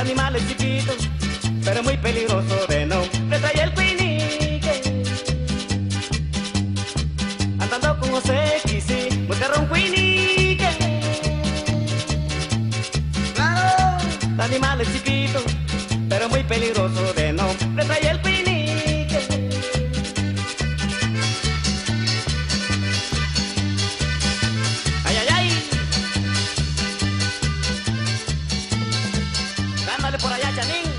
animal es chiquito, pero muy peligroso de nombre trae el cuinique. Andando con José Quisí, buscaron un cuinique. Claro, el animal es chiquito, pero muy peligroso de nombre trae el cuinique. Ay, ay, ay. Dándole por allá, Chanín.